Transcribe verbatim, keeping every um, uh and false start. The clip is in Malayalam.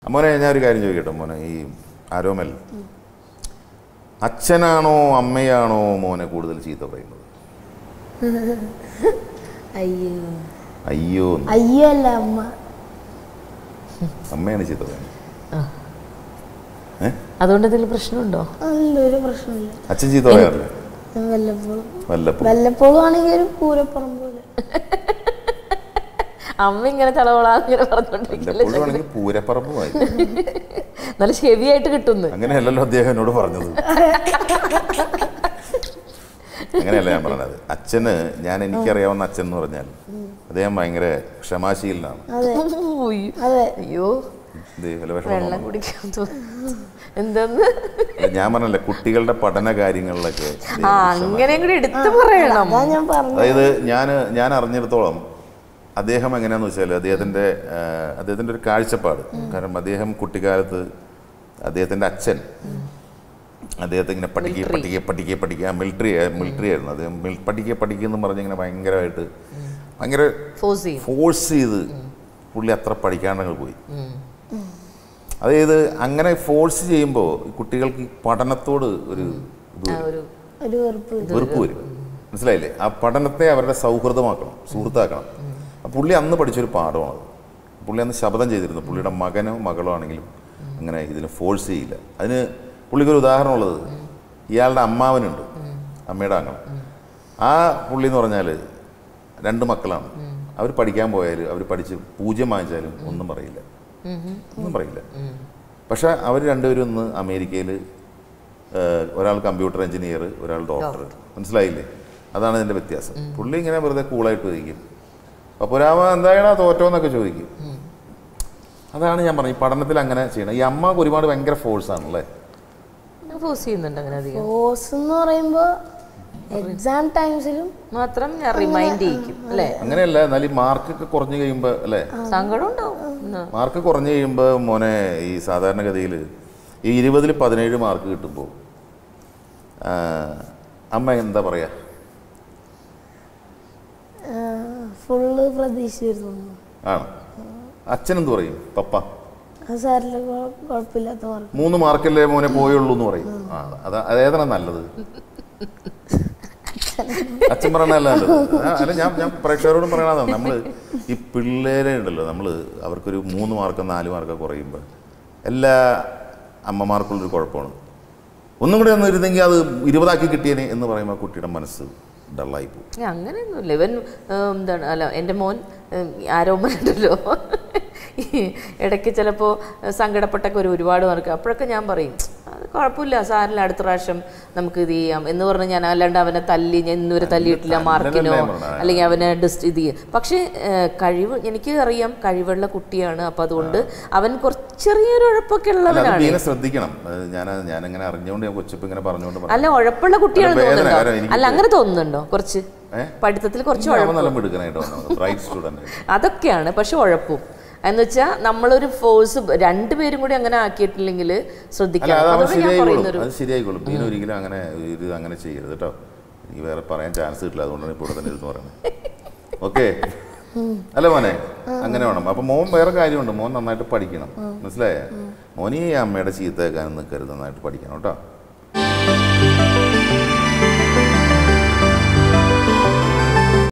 മോനെ ഞാൻ ഒരു കാര്യം ചോദിക്കട്ടെ മോനെ, ഈ അരോമൽ അച്ഛനാണോ അമ്മയാണോ മോനെ കൂടുതൽ ചീത്ത പറയുന്നത്? അയ്യോ അയ്യോ അയ്യോ അല്ല അമ്മ. അമ്മയാണ് ചീത്ത പറയുന്നത്. അതുകൊണ്ട് എന്തെങ്കിലും പ്രശ്നമുണ്ടോ? നല്ലൊരു പ്രശ്നമില്ല. അച്ഛൻ ചീത്ത പറയാറില്ല? വല്ലപ്പോഴും വല്ലപ്പോഴും വല്ലപ്പോഴും ആണെങ്കിൽ ഒരു പൂരപ്പുറം പോലെ. അമ്മ ഇങ്ങനെ തളവളാങ്ങനെ പറഞ്ഞോണ്ടിരിക്കില്ല, പൂരപ്പറമ്പുമായി നല്ല ഹെവിയായിട്ട് കിട്ടുന്നു. അങ്ങനെയല്ലല്ലോ അദ്ദേഹം എന്നോട് പറഞ്ഞത്. അങ്ങനെയല്ല ഞാൻ പറഞ്ഞത്. അച്ഛന്, ഞാൻ എനിക്കറിയാവുന്ന അച്ഛൻ എന്ന് പറഞ്ഞാൽ അദ്ദേഹം ഭയങ്കര ക്ഷമാശീലനാണ്. അയ്യോ വെള്ളം കുടിക്കാൻ എന്താന്ന് ഞാൻ പറഞ്ഞല്ലേ, കുട്ടികളുടെ പഠന കാര്യങ്ങളിലൊക്കെ അങ്ങനെ കൂടി എടുത്തു പറയണം. അതായത് ഞാൻ ഞാൻ അറിഞ്ഞിടത്തോളം അദ്ദേഹം എങ്ങനെയാണെന്ന് വെച്ചാൽ അദ്ദേഹത്തിൻ്റെ അദ്ദേഹത്തിൻ്റെ ഒരു കാഴ്ചപ്പാട്. കാരണം അദ്ദേഹം കുട്ടിക്കാലത്ത് അദ്ദേഹത്തിൻ്റെ അച്ഛൻ അദ്ദേഹത്തെ ഇങ്ങനെ പഠിക്കുക പഠിക്കുക പഠിക്കുക പഠിക്കുക മിലിറ്ററി മിലിറ്ററി ആയിരുന്നു അദ്ദേഹം. പഠിക്കുക പഠിക്കുക എന്ന് പറഞ്ഞിങ്ങനെ ഭയങ്കരമായിട്ട് ഭയങ്കര ഫോഴ്സ് ചെയ്ത് പുള്ളി അത്ര പഠിക്കാണ്ടങ്ങൾ പോയി. അതായത് അങ്ങനെ ഫോഴ്സ് ചെയ്യുമ്പോൾ കുട്ടികൾക്ക് പഠനത്തോട് ഒരു വെറുപ്പ് വരും. മനസ്സിലായില്ലേ? ആ പഠനത്തെ അവരുടെ സൗഹൃദമാക്കണം, സുഹൃത്താക്കണം. പുള്ളി അന്ന് പഠിച്ചൊരു പാഠമാണത്. പുള്ളി അന്ന് ശപഥം ചെയ്തിരുന്നു പുള്ളിയുടെ മകനോ മകളോ ആണെങ്കിലും അങ്ങനെ ഇതിന് ഫോഴ്സ് ചെയ്യില്ല. അതിന് പുള്ളിക്കൊരു ഉദാഹരണമുള്ളത്, ഇയാളുടെ അമ്മാവനുണ്ട്, അമ്മയുടെ അങ്ങനെ. ആ പുള്ളി എന്ന് പറഞ്ഞാൽ രണ്ട് മക്കളാണ്. അവർ പഠിക്കാൻ പോയാലും അവർ പഠിച്ച് പൂജ്യം വാങ്ങിച്ചാലും ഒന്നും പറയില്ല, ഒന്നും പറയില്ല. പക്ഷെ അവർ രണ്ടുപേരും ഒന്ന് അമേരിക്കയിൽ, ഒരാൾ കമ്പ്യൂട്ടർ എഞ്ചിനീയർ, ഒരാൾ ഡോക്ടർ. മനസ്സിലായില്ലേ? അതാണ് ഇതിൻ്റെ വ്യത്യാസം. പുള്ളി ഇങ്ങനെ വെറുതെ കൂളായിട്ട് ഇരിക്കും. അപ്പോൾ ഒരാമ എന്തായാലും തോറ്റോന്നൊക്കെ ചോദിക്കും. അതാണ് ഞാൻ പറഞ്ഞത്, ഈ പഠനത്തിൽ അങ്ങനെ ചെയ്യണം. ഈ അമ്മക്ക് ഒരുപാട് ഭയങ്കര ഫോഴ്സ് ആണല്ലേ? ഫോഴ്സ് ചെയ്യുന്നുണ്ട് അങ്ങനെ അധികം. ഫോഴ്സ് എന്ന് പറയുമ്പോൾ എക്സാം ടൈംസിലും മാത്രം ഞാൻ റിമൈൻഡ് ചെയ്യിക്കും അല്ലേ? അങ്ങനെയല്ല, എന്നാലും ഈ മാർക്കൊക്കെ കുറഞ്ഞു കഴിയുമ്പോൾ അല്ലേ സങ്കടം ഉണ്ടാവും. മാർക്ക് കുറഞ്ഞു കഴിയുമ്പോൾ മോനെ ഈ സാധാരണഗതിയിൽ ഈ ഇരുപതിൽ പതിനേഴ് മാർക്ക് കിട്ടുമ്പോൾ അമ്മ എന്താ പറയാ? ഫുള്ള് പ്രതീക്ഷിച്ചിരുന്നു. ആണോ? അച്ഛൻ എന്ത് പറയും? പപ്പ കുഴപ്പമില്ലാത്ത മാർക്ക്, മൂന്ന് മാർക്കല്ലേ മോനെ പോയുള്ളൂ എന്ന് പറയും. ആ അതാ അതേതാണ് നല്ലത്? അച്ഛൻ പറയണല്ല നല്ലത്. അല്ല ഞാൻ ഞാൻ പ്രേക്ഷകരോടും പറയണതാണ്, നമ്മൾ ഈ പിള്ളേരെ ഉണ്ടല്ലോ, നമ്മൾ അവർക്കൊരു മൂന്ന് മാർക്കോ നാല് മാർക്കോ കുറയുമ്പോൾ എല്ലാ അമ്മമാർക്കുള്ളൊരു കുഴപ്പമാണ്. ഒന്നും കൂടി ഒന്ന് ഇരുന്നെങ്കിൽ അത് ഇരുപതാക്കി കിട്ടിയേനെ എന്ന് പറയുമ്പോൾ കുട്ടിയുടെ മനസ്സ് ഡള്ളായി പോകും. അങ്ങനെയൊന്നുമില്ല. ഇവൻ എന്താണ്, അല്ല എൻ്റെ മോൻ ആരോമലുണ്ടല്ലോ, ഇടയ്ക്ക് ചിലപ്പോൾ സങ്കടപ്പെട്ടൊക്കെ ഒരു ഒരുപാട് മാർക്ക്, അപ്പോഴൊക്കെ ഞാൻ പറയും അത് കുഴപ്പമില്ല സാറില്ല, അടുത്ത പ്രാവശ്യം നമുക്ക് ഇത് ചെയ്യാം എന്ന് പറഞ്ഞ് ഞാൻ, അല്ലാണ്ട് അവനെ തല്ലി ഞാൻ ഇന്നുവരെ തല്ലിയിട്ടില്ല മാർക്കിനോ അല്ലെങ്കിൽ അവനെ ഡിസ്റ്റ് ഇത് ചെയ്യും. പക്ഷേ കഴിവ് എനിക്ക് അറിയാം, കഴിവുള്ള കുട്ടിയാണ്. അപ്പം അതുകൊണ്ട് അവൻ കുറച്ച് ചെറിയൊരു ഉഴപ്പൊക്കെ ഉള്ളവനാണ്. ശ്രദ്ധിക്കണം. ഞാൻ ഞാനങ്ങനെ അറിഞ്ഞുകൊണ്ട് കൊച്ചിപ്പ് ഇങ്ങനെ പറഞ്ഞുകൊണ്ട് അല്ല ഉഴപ്പുള്ള കുട്ടിയാണ് തോന്നുന്നുണ്ടോ? അല്ല അങ്ങനെ തോന്നുന്നുണ്ടോ? കുറച്ച് പഠിത്തത്തിൽ കുറച്ച് അതൊക്കെയാണ്. പക്ഷെ ഉഴപ്പും എന്ന് വെച്ചാൽ നമ്മളൊരു ഫോഴ്സ് രണ്ടുപേരും കൂടി അങ്ങനെ ആക്കിയിട്ടില്ലെങ്കിൽ ശ്രദ്ധിക്കണം. ശരിയായിക്കോളും. ബീന ഒരിക്കലും അങ്ങനെ ഇത് അങ്ങനെ ചെയ്യരുത് കേട്ടോ. എനിക്ക് വേറെ പറയാൻ ചാൻസ് കിട്ടില്ല, അതുകൊണ്ടാണ് ഇപ്പോൾ തന്നെ ഇരുന്ന് പറയുന്നത്. ഓക്കെ അല്ല മോനെ, അങ്ങനെ വേണം. അപ്പൊ മോൻ വേറെ കാര്യമുണ്ട്, മോൻ നന്നായിട്ട് പഠിക്കണം. മനസ്സിലായേ? മോനീ അമ്മയുടെ ചീത്ത കേൾക്കാനും നിൽക്കരുത്, നന്നായിട്ട് പഠിക്കണം കേട്ടോ.